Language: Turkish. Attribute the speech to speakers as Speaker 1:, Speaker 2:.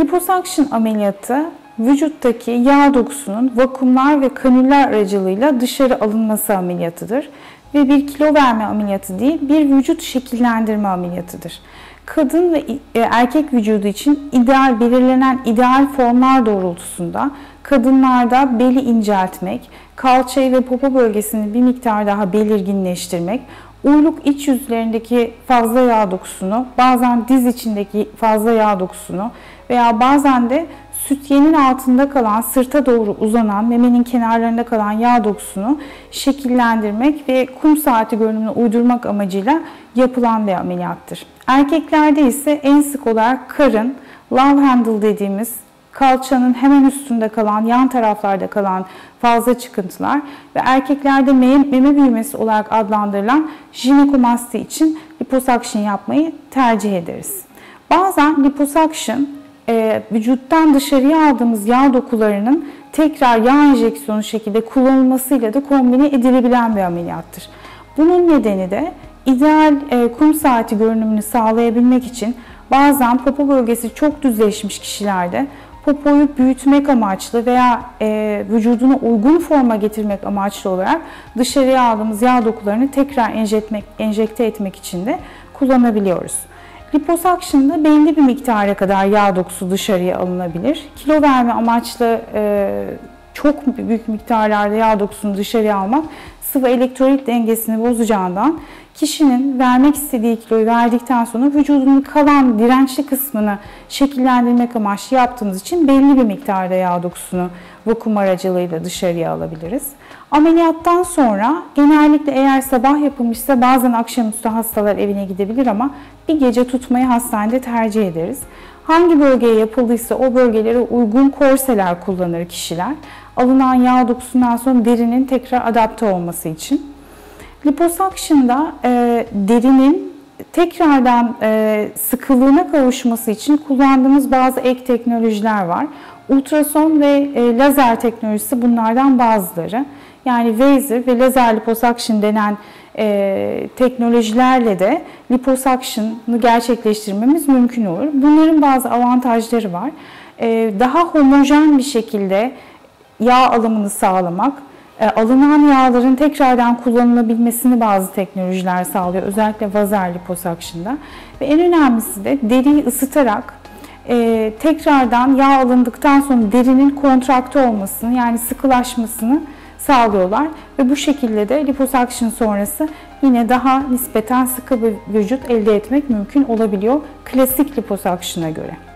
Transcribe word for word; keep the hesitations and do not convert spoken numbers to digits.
Speaker 1: Liposuction ameliyatı vücuttaki yağ dokusunun vakumlar ve kanüller aracılığıyla dışarı alınması ameliyatıdır. Ve bir kilo verme ameliyatı değil, bir vücut şekillendirme ameliyatıdır. Kadın ve erkek vücudu için ideal belirlenen ideal formlar doğrultusunda kadınlarda beli inceltmek, kalçayı ve popo bölgesini bir miktar daha belirginleştirmek, uyluk iç yüzlerindeki fazla yağ dokusunu, bazen diz içindeki fazla yağ dokusunu veya bazen de sütyenin altında kalan, sırta doğru uzanan, memenin kenarlarında kalan yağ dokusunu şekillendirmek ve kum saati görünümüne uydurmak amacıyla yapılan bir ameliyattır. Erkeklerde ise en sık olarak karın, love handle dediğimiz kalçanın hemen üstünde kalan, yan taraflarda kalan fazla çıkıntılar ve erkeklerde meme büyümesi olarak adlandırılan jinekomasti için liposuction yapmayı tercih ederiz. Bazen liposuction e, vücuttan dışarıya aldığımız yağ dokularının tekrar yağ enjeksiyonu şekilde kullanılmasıyla da kombine edilebilen bir ameliyattır. Bunun nedeni de ideal e, kum saati görünümünü sağlayabilmek için bazen popo bölgesi çok düzleşmiş kişilerde popoyu büyütmek amaçlı veya e, vücuduna uygun forma getirmek amaçlı olarak dışarıya aldığımız yağ dokularını tekrar enjekte, enjekte etmek için de kullanabiliyoruz. Liposuction'da belli bir miktara kadar yağ dokusu dışarıya alınabilir. Kilo verme amaçlı e, çok büyük miktarlarda yağ dokusunu dışarıya almak sıvı elektrolit dengesini bozacağından kişinin vermek istediği kiloyu verdikten sonra vücudunun kalan dirençli kısmını şekillendirmek amaçlı yaptığımız için belli bir miktarda yağ dokusunu vakum aracılığıyla dışarıya alabiliriz. Ameliyattan sonra genellikle eğer sabah yapılmışsa bazen akşamüstü hastalar evine gidebilir ama bir gece tutmayı hastanede tercih ederiz. Hangi bölgeye yapıldıysa o bölgelere uygun korseler kullanır kişiler. Alınan yağ dokusundan sonra derinin tekrar adapte olması için. Liposuction'da e, derinin tekrardan e, sıkılığına kavuşması için kullandığımız bazı ek teknolojiler var. Ultrason ve e, lazer teknolojisi bunlardan bazıları. Yani laser ve lazer liposuction denen e, teknolojilerle de liposuction'ı gerçekleştirmemiz mümkün olur. Bunların bazı avantajları var. E, daha homojen bir şekilde yağ alımını sağlamak, e, alınan yağların tekrardan kullanılabilmesini bazı teknolojiler sağlıyor. Özellikle vazer liposuction'da. Ve en önemlisi de deriyi ısıtarak e, tekrardan yağ alındıktan sonra derinin kontrakte olmasını, yani sıkılaşmasını sağlıyorlar. Ve bu şekilde de liposuction sonrası yine daha nispeten sıkı bir vücut elde etmek mümkün olabiliyor klasik liposuction'a göre.